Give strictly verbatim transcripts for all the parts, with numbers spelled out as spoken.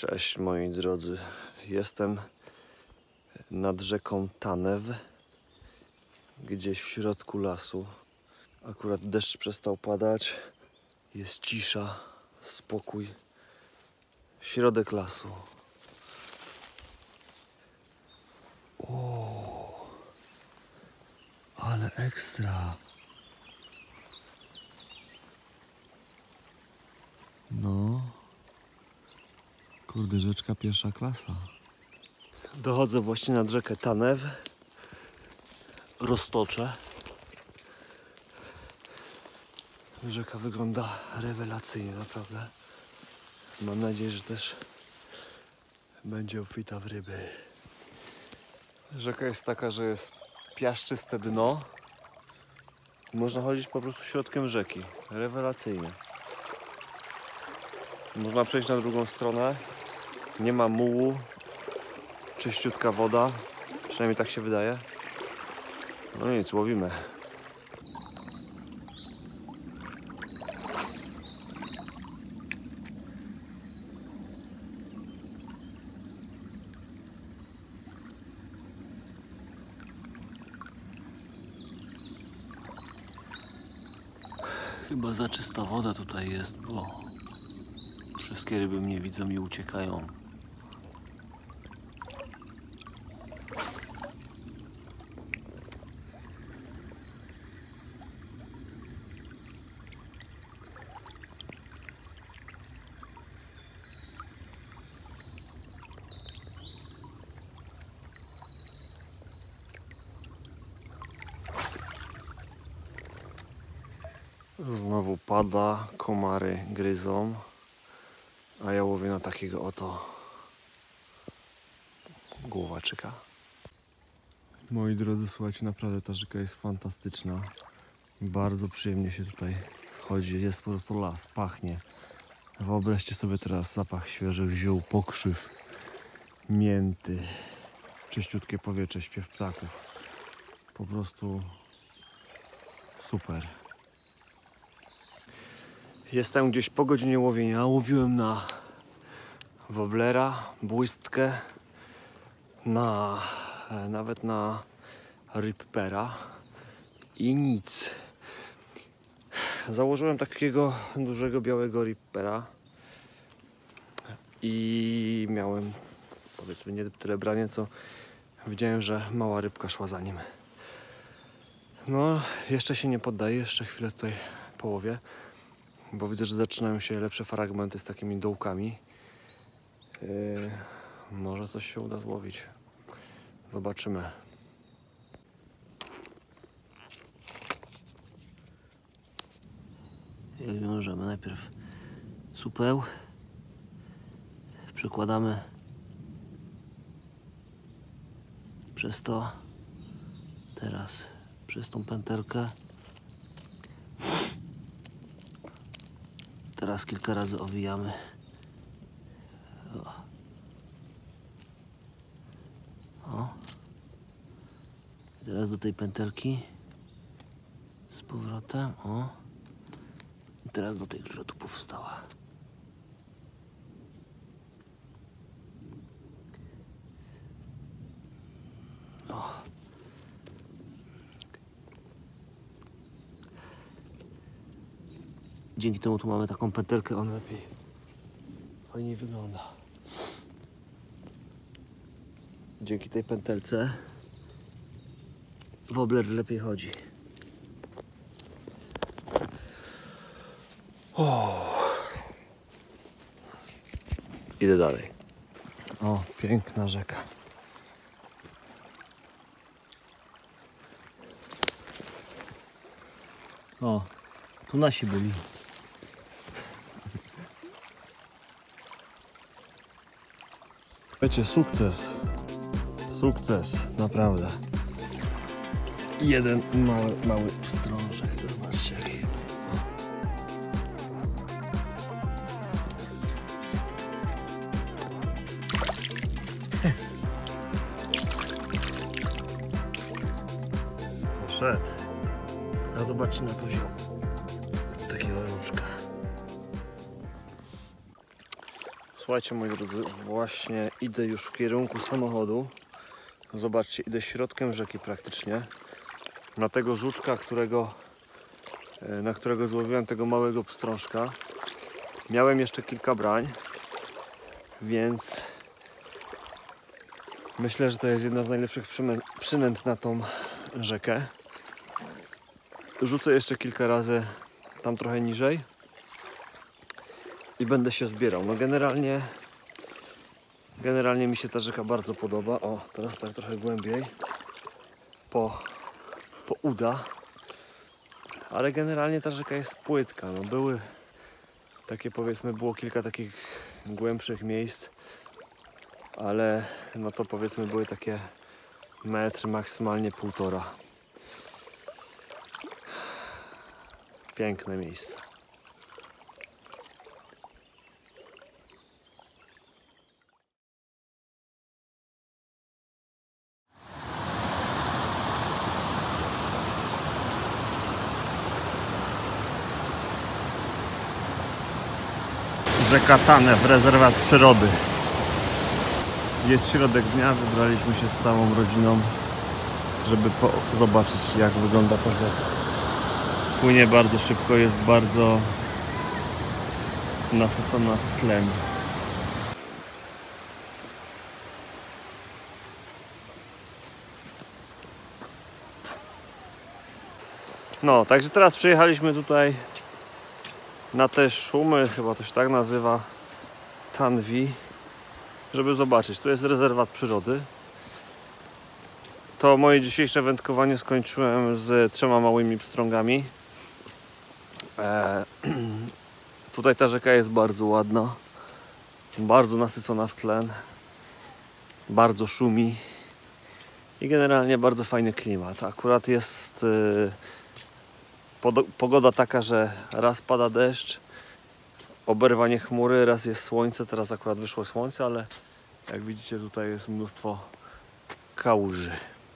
Cześć moi drodzy, jestem nad rzeką Tanew, gdzieś w środku lasu. Akurat deszcz przestał padać, jest cisza, spokój, środek lasu. O, ale ekstra! No, kurde, rzeczka pierwsza klasa. Dochodzę właśnie nad rzekę Tanew, roztoczę. Rzeka wygląda rewelacyjnie, naprawdę. Mam nadzieję, że też będzie obfita w ryby. Rzeka jest taka, że jest piaszczyste dno. Można chodzić po prostu środkiem rzeki. Rewelacyjnie. Można przejść na drugą stronę. Nie ma mułu. Czyściutka woda. Przynajmniej tak się wydaje. No nic, łowimy. Chyba za czysta woda tutaj jest, bo wszystkie ryby mnie widzą i uciekają. Znowu pada, komary gryzą, a ja łowię na takiego oto głowaczyka. Moi drodzy, słuchajcie, naprawdę ta rzeka jest fantastyczna. Bardzo przyjemnie się tutaj chodzi, jest po prostu las, pachnie. Wyobraźcie sobie teraz zapach świeżych ziół, pokrzyw, mięty, czyściutkie powietrze, śpiew ptaków. Po prostu super. Jestem gdzieś po godzinie łowienia. Łowiłem na woblera, błystkę, na, nawet na rippera i nic. Założyłem takiego dużego białego rippera i miałem, powiedzmy, nie tyle branie, co widziałem, że mała rybka szła za nim. No, jeszcze się nie poddaję, jeszcze chwilę tutaj połowię, bo widzę, że zaczynają się lepsze fragmenty z takimi dołkami. Yy, może coś się uda złowić. Zobaczymy. Jak wiążemy? Najpierw supeł. Przekładamy przez to. Teraz przez tą pętelkę. Teraz kilka razy owijamy. O. O. Teraz do tej pętelki z powrotem. O. I teraz do tej, która tu powstała. O. Dzięki temu tu mamy taką pętelkę, on lepiej fajnie wygląda. Dzięki tej pętelce wobler lepiej chodzi. O. Idę dalej. O, piękna rzeka. O, tu nasi byli. Wiecie, sukces. Sukces, naprawdę. Jeden mały, mały strążek. Zobaczcie jaki. Poszedł. A zobaczcie, na co wziął. Takiego różka. Słuchajcie, moi drodzy, właśnie idę już w kierunku samochodu. Zobaczcie, idę środkiem rzeki praktycznie. Na tego żuczka, którego, na którego złowiłem tego małego pstrążka. Miałem jeszcze kilka brań, więc myślę, że to jest jedna z najlepszych przynęt na tą rzekę. Rzucę jeszcze kilka razy tam trochę niżej i będę się zbierał. No generalnie generalnie mi się ta rzeka bardzo podoba. O, teraz tak trochę głębiej po, po uda, ale generalnie ta rzeka jest płytka. No były takie, powiedzmy, było kilka takich głębszych miejsc, ale no to powiedzmy były takie metr, maksymalnie półtora. Piękne miejsce. Rzeka Tanew, rezerwat przyrody. Jest środek dnia, wybraliśmy się z całą rodziną, żeby zobaczyć, jak wygląda ta rzeka. Płynie bardzo szybko, jest bardzo nasycona tlen. No, także teraz przyjechaliśmy tutaj na te szumy, chyba to się tak nazywa, Tanwi, żeby zobaczyć. Tu jest rezerwat przyrody. To moje dzisiejsze wędkowanie skończyłem z trzema małymi pstrągami. Eee, tutaj ta rzeka jest bardzo ładna, bardzo nasycona w tlen, bardzo szumi i generalnie bardzo fajny klimat. Akurat jest yy, pogoda taka, że raz pada deszcz, oberwanie chmury, raz jest słońce. Teraz akurat wyszło słońce, ale jak widzicie, tutaj jest mnóstwo kałuży.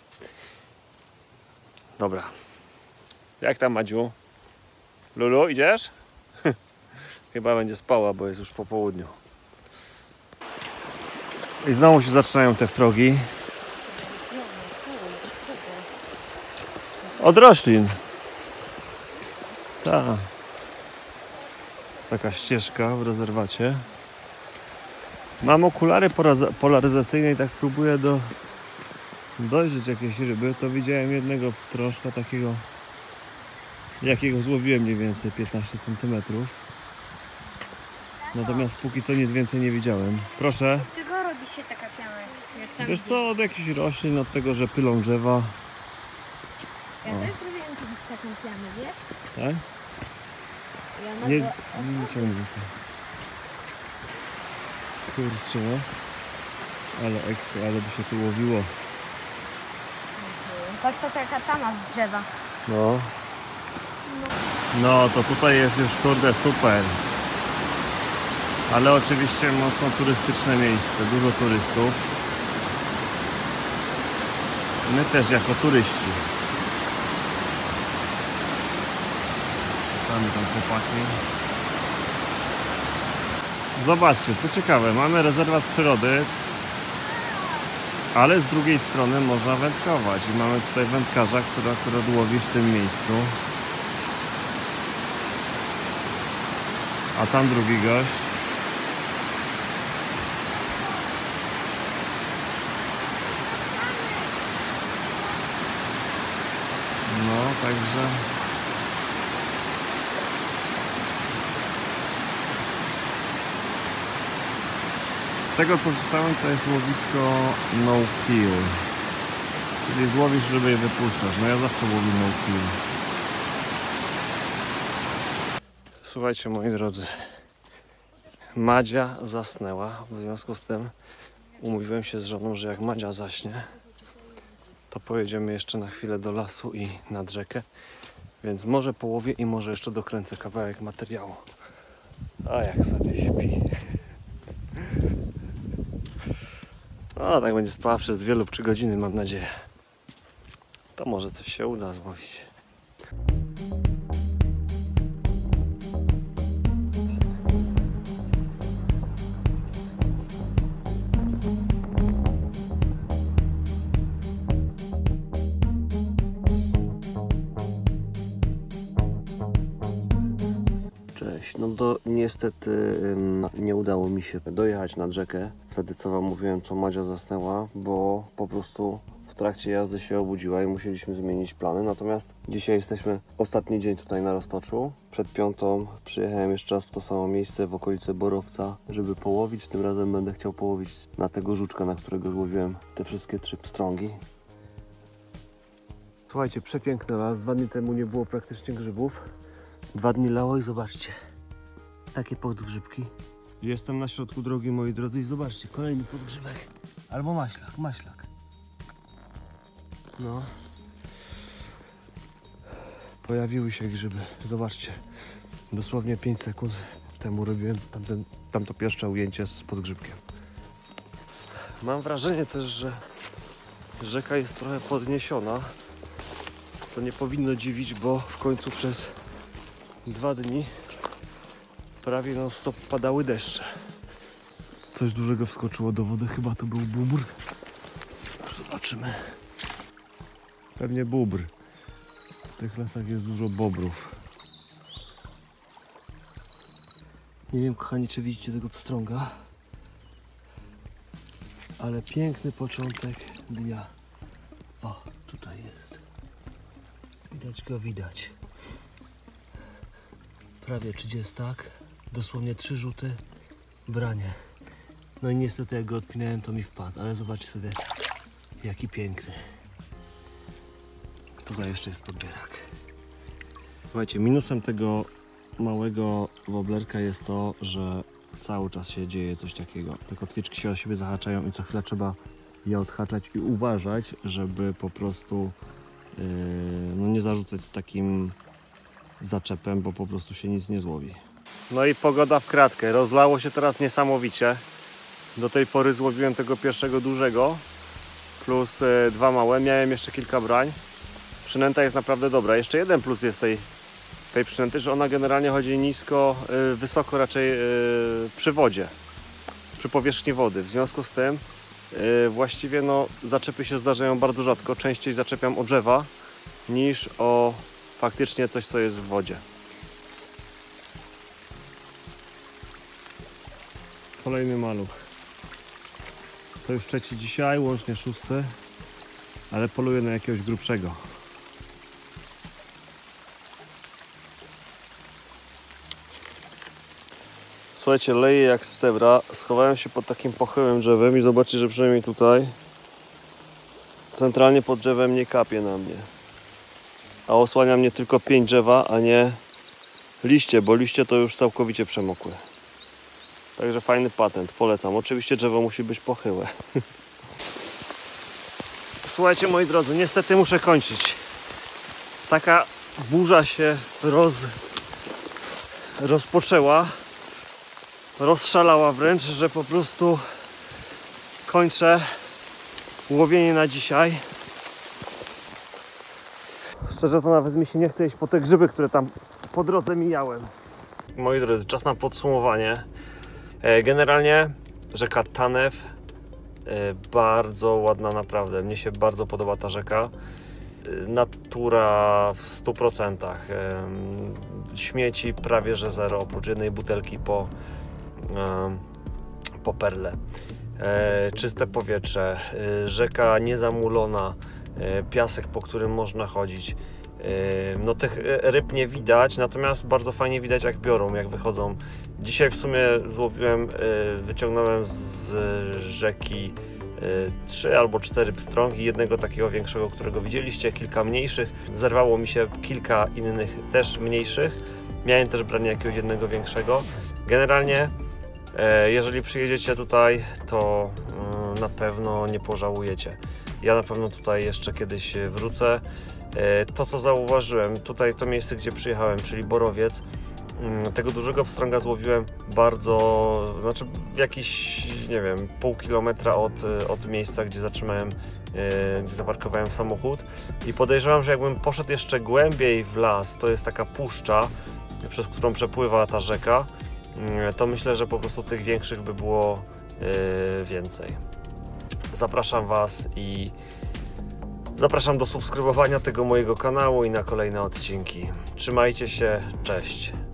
Dobra. Jak tam, Madziu? Lulu, idziesz? Chyba będzie spała, bo jest już po południu. I znowu się zaczynają te progi. Od roślin. Tak. Jest taka ścieżka w rezerwacie. Mam okulary polaryzacyjne i tak próbuję do, dojrzeć jakieś ryby. To widziałem jednego pstrążka takiego, jakiego złowiłem mniej więcej piętnaście centymetrów. Natomiast póki co nic więcej nie widziałem. Proszę. Od czego robi się taka piana? Jak tam Wiesz co, od jakichś roślin, od tego, że pylą drzewa. Ja też zrobiłem kiedyś taką pianę, wiesz? Tak? Ja na Nie, to... nie ciągnij to. Kurczę. Ale ekstra, ale by się tu łowiło. Patrz, to taka tama z drzewa. No. No to tutaj jest już, kurde, super. Ale oczywiście mocno turystyczne miejsce, dużo turystów. My też jako turyści. Mamy tam chłopaki. Zobaczcie, co ciekawe, mamy rezerwat przyrody, ale z drugiej strony można wędkować. I mamy tutaj wędkarza, który akurat łowi w tym miejscu. A tam drugi gość. No, także... Z tego co czytałem, to jest łowisko no kill. Czyli złowisz ryby i wypuszczasz. No ja zawsze łowię no kill. Słuchajcie, moi drodzy, Madzia zasnęła. W związku z tym umówiłem się z żoną, że jak Madzia zaśnie, to pojedziemy jeszcze na chwilę do lasu i nad rzekę. Więc może połowię i może jeszcze dokręcę kawałek materiału. A jak sobie śpi. No tak będzie spała przez dwie lub trzy godziny, mam nadzieję. To może coś się uda złowić. No to niestety ym, nie udało mi się dojechać nad rzekę. Wtedy co wam mówiłem, co Madzia zasnęła, bo po prostu w trakcie jazdy się obudziła i musieliśmy zmienić plany. Natomiast dzisiaj jesteśmy ostatni dzień tutaj na Roztoczu. Przed piątą przyjechałem jeszcze raz w to samo miejsce w okolice Borowca, żeby połowić. Tym razem będę chciał połowić na tego żuczka, na którego złowiłem te wszystkie trzy pstrągi. Słuchajcie, przepiękny las. Dwa dni temu nie było praktycznie grzybów. Dwa dni lało i zobaczcie. Takie podgrzybki. Jestem na środku drogi, moi drodzy, i zobaczcie, kolejny podgrzybek. Albo maślak, maślak. No. Pojawiły się grzyby. Zobaczcie. Dosłownie pięć sekund temu robiłem tamten, tamto pierwsze ujęcie z podgrzybkiem. Mam wrażenie też, że rzeka jest trochę podniesiona, co nie powinno dziwić, bo w końcu przez dwa dni prawie non stop padały deszcze. Coś dużego wskoczyło do wody, chyba to był bóbr. Zobaczymy. Pewnie bóbr. W tych lasach jest dużo bobrów. Nie wiem, kochani, czy widzicie tego pstrąga, ale piękny początek dnia. O, tutaj jest. Widać go, widać. Prawie trzydziestak, dosłownie trzy rzuty, branie. No i niestety jak go odpinałem, to mi wpadł, ale zobaczcie sobie, jaki piękny. Tutaj jeszcze jest podbierak. Słuchajcie, minusem tego małego woblerka jest to, że cały czas się dzieje coś takiego. Te kotwiczki się o siebie zahaczają i co chwilę trzeba je odhaczać i uważać, żeby po prostu yy, no nie zarzucać z takim zaczepem, bo po prostu się nic nie złowi. No i pogoda w kratkę. Rozlało się teraz niesamowicie. Do tej pory złowiłem tego pierwszego dużego plus yy, dwa małe. Miałem jeszcze kilka brań. Przynęta jest naprawdę dobra. Jeszcze jeden plus jest tej, tej przynęty, że ona generalnie chodzi nisko, yy, wysoko raczej yy, przy wodzie, przy powierzchni wody. W związku z tym yy, właściwie no, zaczepy się zdarzają bardzo rzadko. Częściej zaczepiam o drzewa niż o faktycznie coś, co jest w wodzie. Kolejny maluch. To już trzeci dzisiaj, łącznie szósty, ale poluję na jakiegoś grubszego. Słuchajcie, leje jak z cebra. Schowałem się pod takim pochyłym drzewem i zobaczcie, że przynajmniej tutaj centralnie pod drzewem nie kapie na mnie. A osłania mnie tylko pięć drzewa, a nie liście, bo liście to już całkowicie przemokły. Także fajny patent, polecam. Oczywiście drzewo musi być pochyłe. Słuchajcie, moi drodzy, niestety muszę kończyć. Taka burza się roz... rozpoczęła, rozszalała wręcz, że po prostu kończę łowienie na dzisiaj. Szczerze to nawet mi się nie chce iść po te grzyby, które tam po drodze mijałem. Moi drodzy, czas na podsumowanie. Generalnie rzeka Tanew, bardzo ładna naprawdę. Mnie się bardzo podoba ta rzeka. Natura w stu procentach. Śmieci prawie że zero, oprócz jednej butelki po, po perle. Czyste powietrze, rzeka niezamulona, piasek, po którym można chodzić. No tych ryb nie widać, natomiast bardzo fajnie widać, jak biorą, jak wychodzą. Dzisiaj w sumie złowiłem, wyciągnąłem z rzeki trzy albo cztery pstrągi, jednego takiego większego, którego widzieliście, kilka mniejszych. Zerwało mi się kilka innych też mniejszych. Miałem też branie jakiegoś jednego większego. Generalnie jeżeli przyjedziecie tutaj, to na pewno nie pożałujecie. Ja na pewno tutaj jeszcze kiedyś wrócę. To, co zauważyłem, tutaj to miejsce, gdzie przyjechałem, czyli Borowiec, tego dużego pstrąga złowiłem bardzo, znaczy jakiś, nie wiem, pół kilometra od, od miejsca, gdzie zatrzymałem, gdzie zaparkowałem samochód i podejrzewam, że jakbym poszedł jeszcze głębiej w las, to jest taka puszcza, przez którą przepływa ta rzeka, to myślę, że po prostu tych większych by było więcej. Zapraszam Was i zapraszam do subskrybowania tego mojego kanału i na kolejne odcinki. Trzymajcie się, cześć!